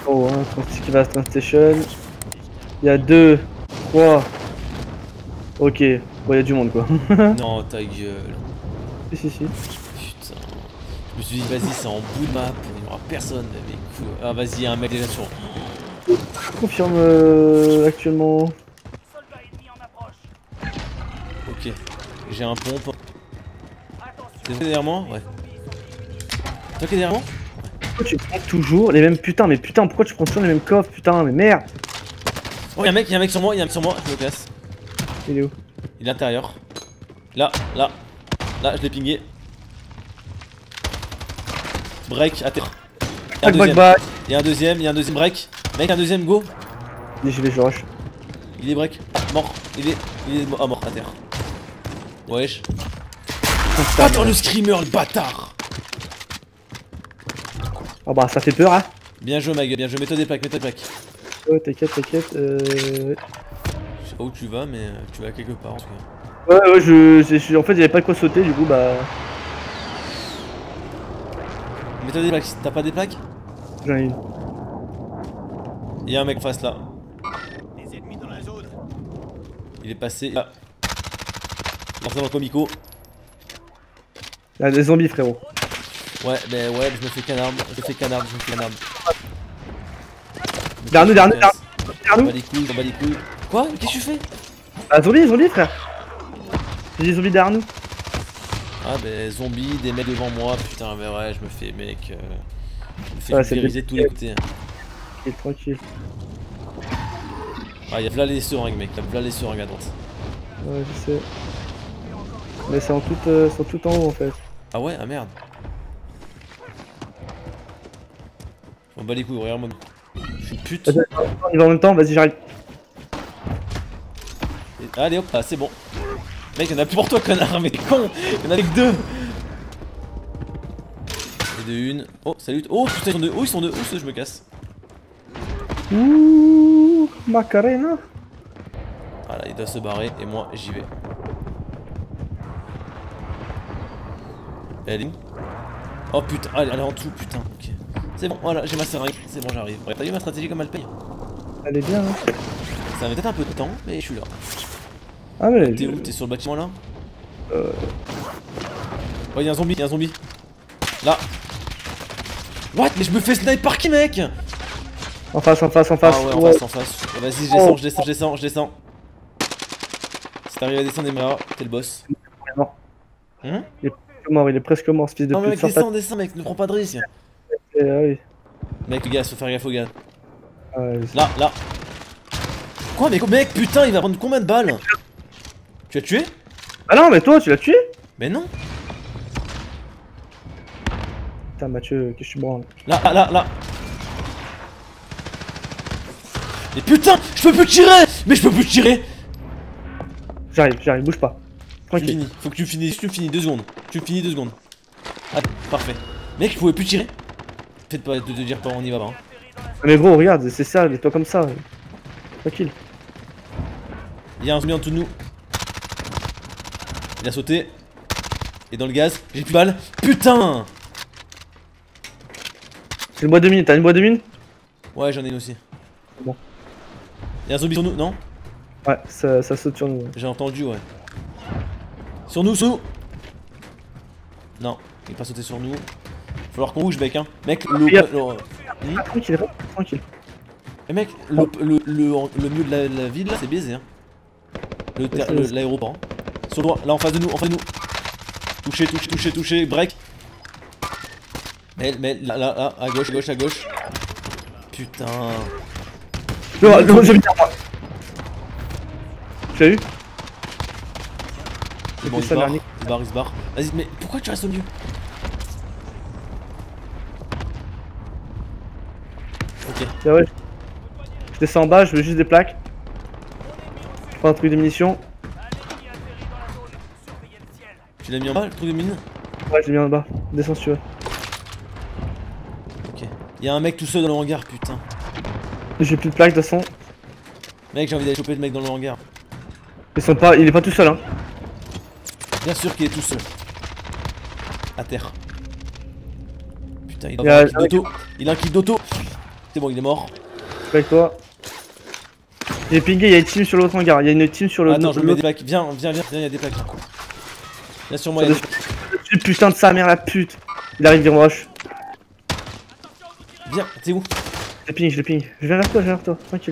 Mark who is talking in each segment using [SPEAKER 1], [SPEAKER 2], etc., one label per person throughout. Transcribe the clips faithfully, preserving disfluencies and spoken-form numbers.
[SPEAKER 1] en haut, hein. C'est qui va à Train Station. Il y a deux, trois. Ok, bon, il y a du monde quoi.
[SPEAKER 2] Non, ta gueule.
[SPEAKER 1] Si, si, si.
[SPEAKER 2] Putain. Je me suis dit, vas-y, c'est en bout de map, il n'y aura personne. Mais écoute. Ah, vas-y, il y a un mec déjà sur.
[SPEAKER 1] Je confirme euh, actuellement.
[SPEAKER 2] Ok, j'ai un pompe. C'est toi derrière moi? Ouais. Toi qui es derrière moi?
[SPEAKER 1] Pourquoi tu prends toujours les mêmes putains? Mais putain, pourquoi tu prends toujours les mêmes coffres? Putain, mais merde!
[SPEAKER 2] Oh, y'a un mec, y'a un mec sur moi, y'a un mec sur moi, je me casse.
[SPEAKER 1] Il est où?
[SPEAKER 2] Il est à l'intérieur. Là, là, là, je l'ai pingé. Break à terre. Y'a un deuxième. Y'a un deuxième, y'a un deuxième break. Mec, un deuxième go.
[SPEAKER 1] J'y vais, je rush.
[SPEAKER 2] Il est break, mort. Il est, il est ah, mort à terre. Wesh. Attends le screamer, le bâtard.
[SPEAKER 1] Oh bah ça fait peur hein.
[SPEAKER 2] Bien joué ma gueule, bien joué, mets-toi des plaques, mets-toi des plaques.
[SPEAKER 1] Ouais t'inquiète, t'inquiète, euh...
[SPEAKER 2] Je sais pas où tu vas mais tu vas quelque part en tout cas.
[SPEAKER 1] Ouais ouais je... je en fait j'avais pas de quoi sauter du coup bah...
[SPEAKER 2] Mets-toi des plaques, t'as pas des plaques?
[SPEAKER 1] J'en ai une.
[SPEAKER 2] Y'a un mec face là.
[SPEAKER 3] Des ennemis dans la zone.
[SPEAKER 2] Il est passé là. Lance dans le comico.
[SPEAKER 1] Il y a des zombies frérot.
[SPEAKER 2] Ouais, bah ouais, je me fais canard, je me fais canard, je me fais canard.
[SPEAKER 1] Derrière nous, derrière nous, derrière
[SPEAKER 2] On
[SPEAKER 1] nous.
[SPEAKER 2] bat les couilles, on bat les couilles. Quoi? Qu'est-ce que tu fais?
[SPEAKER 1] Ah zombie, zombie frère. J'ai des zombies derrière nous.
[SPEAKER 2] Ah bah zombies, des mecs devant moi, putain mais ouais, je me fais mec... Euh, je me fais
[SPEAKER 1] ouais,
[SPEAKER 2] pulvériser de tous les côtés.
[SPEAKER 1] Tranquille, tranquille.
[SPEAKER 2] Ah y'a là les seringues mec, y'a là les seringues à droite.
[SPEAKER 1] Ouais je sais. Mais c'est en tout, euh, sont tout en haut en fait.
[SPEAKER 2] Ah ouais? Ah merde. On bat les couilles, regarde-moi. Je suis une pute.
[SPEAKER 1] Attends, on y va en même temps, vas-y j'arrive.
[SPEAKER 2] Et... Allez hop, ah, c'est bon. Mec, y'en a plus pour toi connard, mais t'es con. Y'en a que deux. Et de une. Oh, salut. Oh putain, ils sont deux. Oh, ils sont deux. Oh, je me casse.
[SPEAKER 1] Ouh, Macarena.
[SPEAKER 2] Voilà, il doit se barrer et moi j'y vais. Elle est où? Oh putain, elle, elle est en dessous, putain. Ok. C'est bon, voilà, j'ai ma seringue. C'est bon, j'arrive. T'as vu ma stratégie comme elle paye?
[SPEAKER 1] Elle est bien hein.
[SPEAKER 2] Ça va peut-être un peu de temps, mais je suis là.
[SPEAKER 1] Ah mais...
[SPEAKER 2] T'es où? T'es sur le bâtiment là?
[SPEAKER 1] Euh...
[SPEAKER 2] Oh, y'a un zombie, y'a un zombie. Là. What? Mais je me fais snipe par qui, mec?
[SPEAKER 1] En face, en face, en face.
[SPEAKER 2] Ah ouais, en
[SPEAKER 1] ouais.
[SPEAKER 2] face, en face. Vas-y, je descends, je descends, je descends, je descends. Si t'arrives à descendre, Emera, t'es le boss.
[SPEAKER 1] Il est mort.
[SPEAKER 2] Hum?
[SPEAKER 1] Il est presque mort, il est presque mort, ce fils de
[SPEAKER 2] Non,
[SPEAKER 1] pute.
[SPEAKER 2] mec, descends, descends, mec, ne prends pas de risque.
[SPEAKER 1] Eh, ah oui.
[SPEAKER 2] Mec, le gars, faut faire gaffe au gars.
[SPEAKER 1] Ah, ouais,
[SPEAKER 2] Là, là. Quoi, mais mec, putain, il va prendre combien de balles? Tu l'as tué?
[SPEAKER 1] Ah non, mais toi, tu l'as tué?
[SPEAKER 2] Mais non.
[SPEAKER 1] Putain, Mathieu, qu'est-ce que tu branles?
[SPEAKER 2] Là, là, là, là. Mais putain, je peux plus tirer. Mais je peux plus tirer.
[SPEAKER 1] J'arrive, j'arrive, bouge pas.
[SPEAKER 2] Tu
[SPEAKER 1] Tranquille.
[SPEAKER 2] finis, faut que tu finisses, tu finis deux secondes. Tu finis deux secondes. Ah, parfait. Mec, je pouvais plus tirer. Faites pas de te dire pas, on y va pas. Hein.
[SPEAKER 1] Mais gros, regarde, c'est ça, mets-toi comme ça. Tranquille.
[SPEAKER 2] Il y a un zombie en dessous de nous. Il a sauté. Et dans le gaz, j'ai plus de balles. Putain.
[SPEAKER 1] C'est une boîte de mine, t'as une boîte de mine?
[SPEAKER 2] Ouais, j'en ai une aussi.
[SPEAKER 1] Bon.
[SPEAKER 2] Il y a un zombie sur nous, non?
[SPEAKER 1] Ouais, ça, ça saute sur nous. Ouais.
[SPEAKER 2] J'ai entendu, ouais. Sur nous, sur nous. Non, il est pas sauté sur nous. Falloir qu'on bouge, mec, hein. Mec, le...
[SPEAKER 1] Regarde.
[SPEAKER 2] le-
[SPEAKER 1] Ah,
[SPEAKER 2] Hmm
[SPEAKER 1] tranquille, reste tranquille.
[SPEAKER 2] Eh mec, le, le, le, le milieu de la, la ville là, c'est baisé, hein. Le ter- le- L'aéroport. Hein. Sur le droit, là en face de nous, en face de nous. Touché, touché, touché, touché, break. Mais, mais là, là, là, à gauche, à gauche, à gauche. Putain.
[SPEAKER 1] Non, non, j'ai mis derrière moi. Tu l'as eu?
[SPEAKER 2] C'est bon, il se
[SPEAKER 1] ça,
[SPEAKER 2] barre,
[SPEAKER 1] dernier.
[SPEAKER 2] il se barre, il se barre. Vas-y, mais pourquoi tu restes au milieu? Ok.
[SPEAKER 1] Ah ouais. Je descends en bas, je veux juste des plaques. Je prends un truc de munitions.
[SPEAKER 2] Tu l'as mis en bas, le truc de mine?
[SPEAKER 1] Ouais, je l'ai mis en bas. Descends si tu veux.
[SPEAKER 2] Ok. Y'a un mec tout seul dans le hangar, putain.
[SPEAKER 1] J'ai plus de plaques de toute façon.
[SPEAKER 2] Mec, j'ai envie d'aller choper le mec dans le hangar.
[SPEAKER 1] Ils sont pas, il est pas tout seul hein.
[SPEAKER 2] Bien sûr qu'il est tout seul. À terre. Putain, il
[SPEAKER 1] Il y
[SPEAKER 2] a
[SPEAKER 1] a-
[SPEAKER 2] un kill d'auto. Il a un kill d'auto. C'est bon, il est mort.
[SPEAKER 1] Avec toi. J'ai pingé, il y a une team sur l'autre hangar. Il y a une team sur le.
[SPEAKER 2] Attends, je me mets des plaques. Viens, viens, viens, viens, il y a des plaques. Viens sur moi, il y a des...
[SPEAKER 1] Putain de sa mère, la pute. Il arrive, il rush.
[SPEAKER 2] Viens, t'es où?
[SPEAKER 1] Je le ping, je le ping. Je viens vers toi, je viens vers toi, tranquille.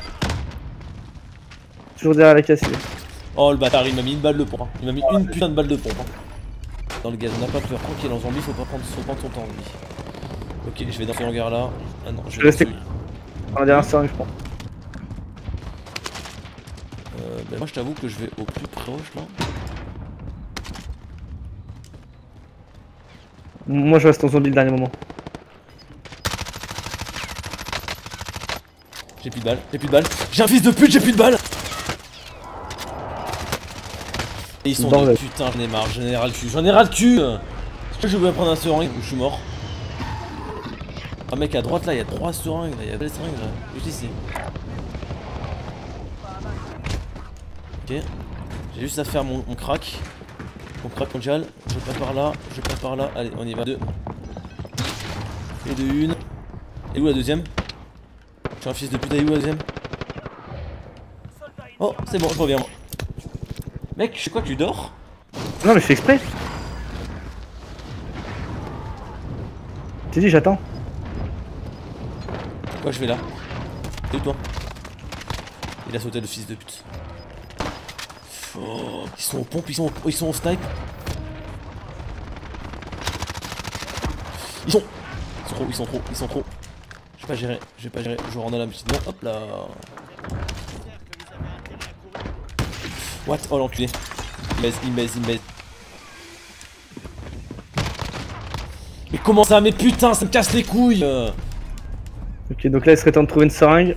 [SPEAKER 1] Toujours derrière la casse.
[SPEAKER 2] Oh le bâtard, il m'a mis une balle de pompe. Hein. Il m'a mis une putain de balle de pompe. Hein. Dans le gaz, on n'a pas peur. Tranquille, en zombie, faut pas prendre, faut prendre son temps, lui. Ok, je vais dans ce hangar là. Ah non, je vais
[SPEAKER 1] rester.
[SPEAKER 2] dans celui.
[SPEAKER 1] On a derrière ça, je prends.
[SPEAKER 2] Euh, bah moi je t'avoue que je vais au plus proche là.
[SPEAKER 1] Moi je reste en zombie le dernier moment.
[SPEAKER 2] J'ai plus de balles, j'ai plus de balles. J'ai un fils de pute, j'ai plus de balles. Et ils sont
[SPEAKER 1] Bon,
[SPEAKER 2] deux,
[SPEAKER 1] ouais.
[SPEAKER 2] putain, j'en ai marre, j'en ai ras le cul, j'en ai ras le cul. Est-ce que je vais prendre un seringue ou je suis mort? Ah mec, à droite là, il y a trois seringues, il y a des seringues là, juste ici. Ok, j'ai juste à faire mon, mon crack. Mon crack mondial, je passe par là, je passe par là, allez, on y va, deux. Et de une. Et où la deuxième? Je suis un fils de pute, et où la deuxième? Oh, c'est bon, je reviens moi. Mec, je sais quoi, tu dors?
[SPEAKER 1] Non mais je fais exprès. T'es dit j'attends.
[SPEAKER 2] Quoi, je vais là? Et toi? Il a sauté le fils de pute. Oh, ils sont aux pompes, ils sont au, ils sont au snipe. Ils sont... Ils sont trop, ils sont trop, ils sont trop. Je vais pas gérer, je vais pas gérer. Je rentre dans la petite main, hop là. What? Oh l'enculé. Il baise, il baise, il baise. Mais comment ça? Mais putain, ça me casse les couilles.
[SPEAKER 1] Ok, donc là il serait temps de trouver une seringue.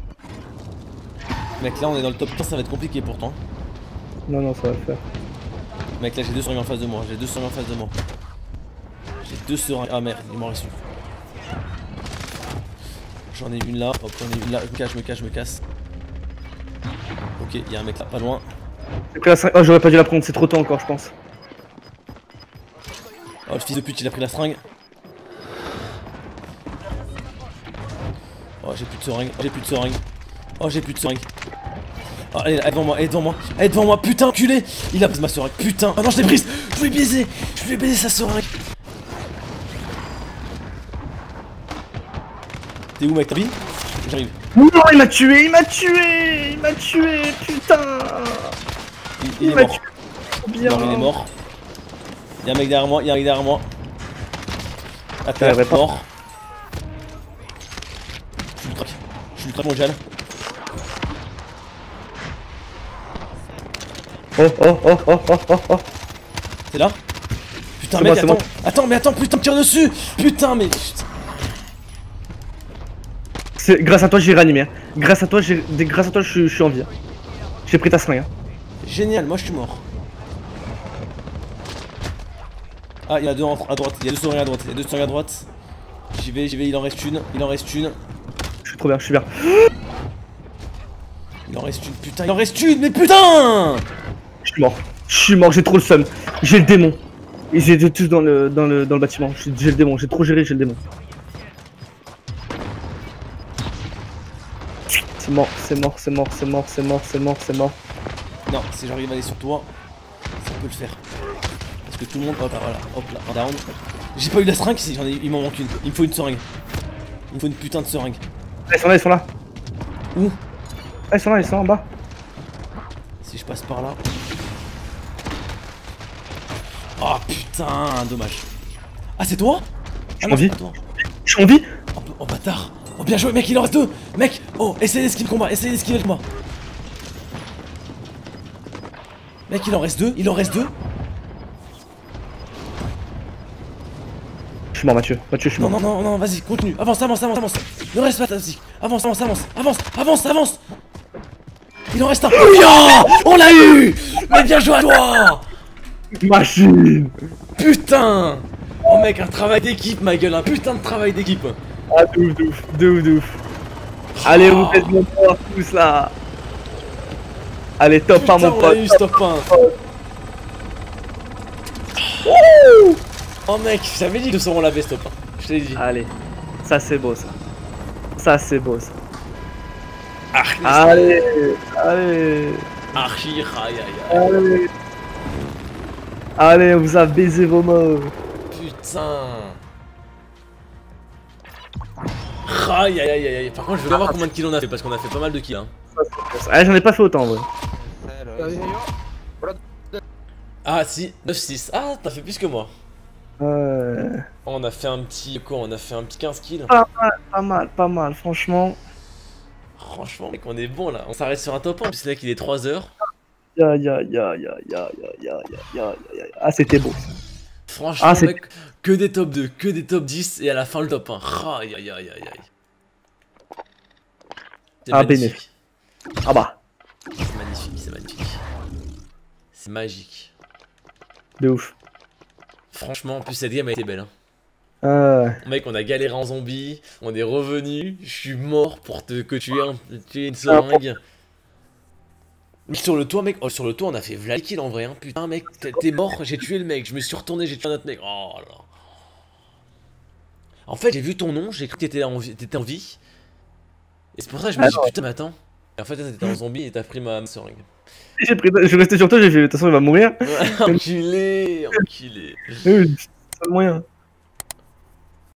[SPEAKER 2] Mec, là on est dans le top quinze, ça va être compliqué pourtant.
[SPEAKER 1] Non, non, ça va le faire.
[SPEAKER 2] Mec, là j'ai deux seringues en face de moi, j'ai deux seringues en face de moi. J'ai deux seringues. Ah merde, il m'en reste une. J'en ai une là, hop, j'en ai une là, je me cache, je me cache, je me casse. Ok, il y a un mec là, pas loin.
[SPEAKER 1] J'ai pris la seringue. Oh, j'aurais pas dû la prendre, c'est trop tôt encore, je pense.
[SPEAKER 2] Oh, le fils de pute, il a pris la seringue. Oh, j'ai plus de seringue, j'ai plus de seringue. Oh, j'ai plus de seringue. Oh, elle est devant moi, elle est devant moi, elle est devant moi, putain, enculé. Il a pris ma seringue, putain. Ah non, je l'ai prise, je lui ai baisé, je lui ai baisé sa seringue. T'es où, mec, t'as vu? J'arrive.
[SPEAKER 1] Non, il m'a tué, il m'a tué, il m'a tué, putain.
[SPEAKER 2] Il, il, il est
[SPEAKER 1] m'a
[SPEAKER 2] mort.
[SPEAKER 1] tué. Bien.
[SPEAKER 2] Non, il est mort. Y'a un mec derrière moi, y'a un mec derrière moi. À terre,
[SPEAKER 1] Ouais, ouais,
[SPEAKER 2] mort. Je suis le crack. Je suis le crack mondial.
[SPEAKER 1] Oh, oh, oh, oh, oh, oh, oh.
[SPEAKER 2] T'es là? Putain,
[SPEAKER 1] C'est
[SPEAKER 2] mec,
[SPEAKER 1] moi, c'est
[SPEAKER 2] attends.
[SPEAKER 1] moi.
[SPEAKER 2] Attends, mais attends, putain, me tire dessus. Putain, mais.
[SPEAKER 1] C'est grâce à toi j'ai réanimé. Hein. Grâce à toi, j'ai, grâce à toi, je, je suis en vie. Hein. J'ai pris ta seringue. Hein.
[SPEAKER 2] Génial, moi je suis mort. Ah, il y a deux à droite, il y a deux seringues à droite, il y a deux seringues à droite. J'y vais, j'y vais, il en reste une, il en reste une.
[SPEAKER 1] Je suis trop bien, je suis bien.
[SPEAKER 2] Il en reste une, putain, il en reste une, mais putain!
[SPEAKER 1] Je suis mort. Je suis mort, j'ai trop le seum. J'ai le démon. Ils étaient tous dans le, dans le, dans le bâtiment. J'ai j'ai le démon, j'ai trop géré, j'ai le démon. C'est mort, c'est mort, c'est mort, c'est mort, c'est mort, c'est mort, c'est mort.
[SPEAKER 2] Non, si j'arrive à aller sur toi, ça peut le faire. Parce que tout le monde, hop là, voilà, hop là, un down. J'ai pas eu la seringue ici, j'en ai, il m'en manque une. Il me faut une seringue. Il me faut une putain de seringue.
[SPEAKER 1] Ah, ils sont là, ils sont là.
[SPEAKER 2] Où?
[SPEAKER 1] Ah, ils sont là, ils sont en bas.
[SPEAKER 2] Si je passe par là. Oh putain, dommage. Ah, c'est toi?
[SPEAKER 1] Je
[SPEAKER 2] Ah
[SPEAKER 1] suis
[SPEAKER 2] non,
[SPEAKER 1] en vie.
[SPEAKER 2] c'est pas toi.
[SPEAKER 1] Je suis en vie.
[SPEAKER 2] Oh, oh bâtard. Oh bien joué mec, il en reste deux. Mec, oh essayez d'esquiver le combat, essayez d'esquiver le combat. Mec, il en reste deux, il en reste deux.
[SPEAKER 1] Je suis mort, Mathieu. Mathieu, je suis
[SPEAKER 2] Non
[SPEAKER 1] mort.
[SPEAKER 2] non non non, vas-y, continue. Avance, avance, avance, avance. Ne reste pas statique. Avance, avance, avance, avance, avance, avance. Il en reste un. Yeah, on l'a eu. Mais bien joué à toi.
[SPEAKER 1] Machine.
[SPEAKER 2] Putain. Oh mec, un travail d'équipe ma gueule, un putain de travail d'équipe.
[SPEAKER 1] Ah, de ouf, de ouf, de ouf, de ouf. Allez, vous faites mon poids, tous là. Allez, top un,
[SPEAKER 2] Putain,
[SPEAKER 1] mon
[SPEAKER 2] on l'a
[SPEAKER 1] pote.
[SPEAKER 2] eu, stop un. Oh mec, je t'avais dit que ce seront la best stop un. Je t'ai dit.
[SPEAKER 1] Allez, ça c'est beau ça. Ça, c'est beau, ça.
[SPEAKER 2] Archi,
[SPEAKER 1] Allez, allez,
[SPEAKER 2] Archi, aïe aïe aïe.
[SPEAKER 1] allez. Allez, on vous a baisé vos mots.
[SPEAKER 2] Putain. Aïe aïe aïe aïe. Par contre, je veux voir combien de kills on a fait parce qu'on a fait pas mal de kills. Hein.
[SPEAKER 1] Ah, j'en ai pas fait autant, ouais.
[SPEAKER 2] Ah, si, neuf six. Ah, t'as fait plus que moi.
[SPEAKER 1] Ouais.
[SPEAKER 2] Oh, on a fait un petit. Quoi? On a fait un petit quinze kills.
[SPEAKER 1] Pas mal, pas mal, pas mal, franchement.
[SPEAKER 2] Franchement, mec, on est bon là. On s'arrête sur un top un. Puis c'est là qu'il est trois heures.
[SPEAKER 1] Ya, ya, ya, ya, ya, ya, ya, ya, ya. Ah, c'était beau.
[SPEAKER 2] Franchement,
[SPEAKER 1] Ah,
[SPEAKER 2] mec, que des top deux, que des top dix et à la fin le top un. Aïe aïe aïe aïe aïe. C'est
[SPEAKER 1] Ah,
[SPEAKER 2] magnifique.
[SPEAKER 1] bénéfique. Ah bah,
[SPEAKER 2] C'est magnifique, c'est magnifique. C'est magique.
[SPEAKER 1] de ouf.
[SPEAKER 2] Franchement, en plus cette game a été belle. Hein.
[SPEAKER 1] Euh,
[SPEAKER 2] Mec, on a galéré en zombie, on est revenu, je suis mort pour te que tu aies, un, tu aies une seringue. Sur le toit, mec, oh, sur le toit, on a fait v'là le kill en vrai. Hein. Putain, mec, t'es mort, j'ai tué le mec, je me suis retourné, j'ai tué un autre mec. Oh là. En fait, j'ai vu ton nom, j'ai cru que t'étais en, t'étais en vie. Et c'est pour ça que je me suis dit, putain, mais attends. Et en fait, t'étais en zombie et t'as pris ma, ma seringue.
[SPEAKER 1] j'ai pris, je suis resté sur toi, j'ai fait, de toute façon, il va mourir.
[SPEAKER 2] enculé, enculé.
[SPEAKER 1] Euh, C'est pas le moyen.